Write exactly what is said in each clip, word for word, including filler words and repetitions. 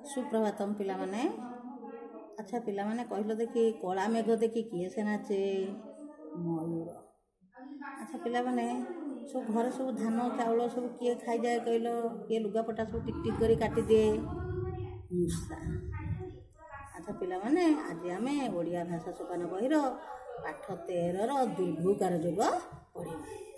सुप्रभातम पिला माने। अच्छा पिला माने कहलो देखी कला मेघ देखी किए से नाचे मयूर। अच्छा पिला माने सब घर सब धान चाउल सब किए खाई जाए कहलो किए लुगापटा सब टिक टिक करी काटी दिए मूषा। अच्छा पिला माने आज आमे ओडिया भाषा सोपान बहिर पाठ तेरह रो दीर्घकार जोग पढ़िबा।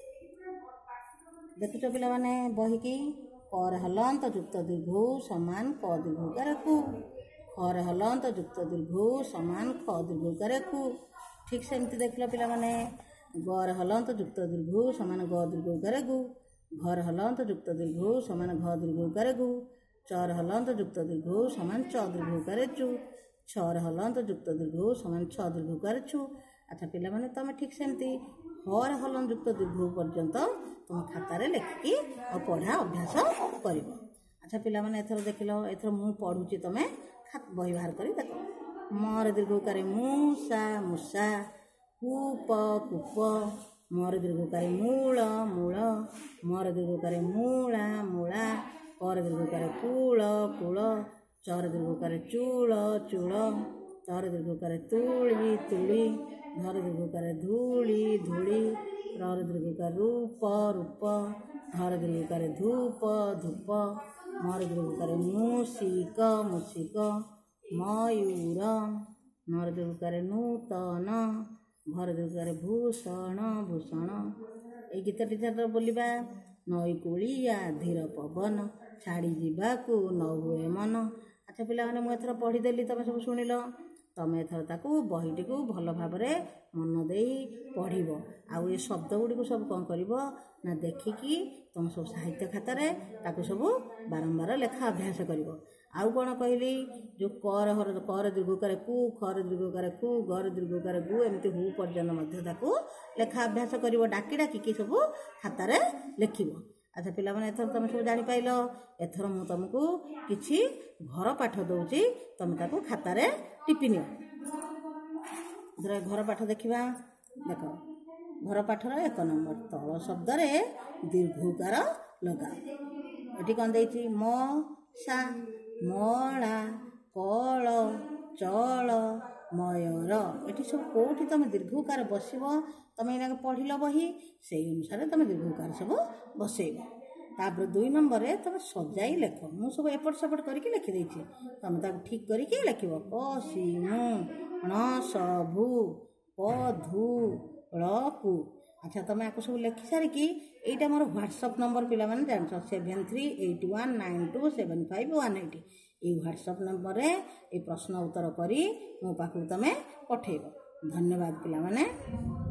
देखुच पिला माने बही की कर हलंत युक्त दीर्घ समान क दीर्घकार कु, खर हलंत युक्त दीर्घ समान ख दीर्घकार कु। ठीक सेमती देखल पिला माने गर हलंत युक्त दीर्घ समान ग दीर्घकार गु, घर हलंत युक्त दीर्घ समान घ दीर्घकार गु, चर हलंत युक्त दीर्घ समान च दीर्घकार चु, छर हलंत युक्त दीर्घ समान छ दीर्घकार छु। अच्छा पिला माने तमे ठीक सेमती हर हलंत युक्त दीर्घ पर्यंत तुम खातार लेखिकी और पढ़ा अभ्यास कर। अच्छा पिला माने एथर देखिल एथर मु पढ़ुची तमे बही बाहर करी देख। मोर दीर्घकार मूषा मूषा, कूप कूप, मोर दीर्घकार मूल मूल, मोर दीर्घकार मूला मूला, कर दीर्घकार कूल कूल, चर दीर्घकार चूल चूल, तर दीर्घकार तुली तुली, धर दीर्घकार धूली धूली, रर दीर्घकार रूप रूप, धर दीर्घकार धूप धूप, मर दीर्घकार मूषिक मूषिक, मयूर, नर दीर्घकार नूतन, भर दीर्घकार भूषण भूषण। এই গীতটি তো बोलिबा। नई कूलिया धीर पवन छाड़ी जीवाकू न हुए मन। अच्छा पिला माने मु एथर पढ़ीदेली तमे सब शुणिल। तमे एथर ताकू बहीटी को भल भाव मन दे पढ़िब। आउ ये शब्द गुड़ी सब कौन कर ना देखिकी तुम सब साहित्य खातार ताकू सब बारंबार लेखा अभ्यास कर। आउ कौन कहली जो कर हर कर दीर्घकार कु, खर दीर्घकार कु, गर दीर्घकार गु, एमती हु पर्यंत लेखा अभ्यास कर। डाकी डाकी सब खातार लेखिब। अच्छा पिला माने एथर तुम सब जानी पाइल। एथर मु तुमको किछि घर पाठ दउची, तुम ताकू खातार टिपि नियो। घर पाठ देखिबा। देख घर पाठर एक नंबर तल शब्द रे दीर्घकार लगा। एटी कौन देइछि म सा मळा कळ चळ मयूर। एटी सब कोठी तुम दीर्घकार बसिब तुम एना पढ़िल बही से अनुसार तुम दीर्घकार सब बसैब। तापर दुई नंबर रे तुम सजाई लेख। मु सब एपट सेपट करके लिखि देइछि, तुम ताक ठीक करके लिखिब। क सी मु ण स भू प धू ळ कु। अच्छा तुम आपको सब लिखि सारिकी एटा मोर व्हाट्सएप नंबर पिला माने जानछ seven three eight one nine two seven five one eight. ये व्हाट्सएप नंबर रे ए प्रश्न उत्तर करी मो पाखु तमे पठेइब। धन्यवाद पिला माने।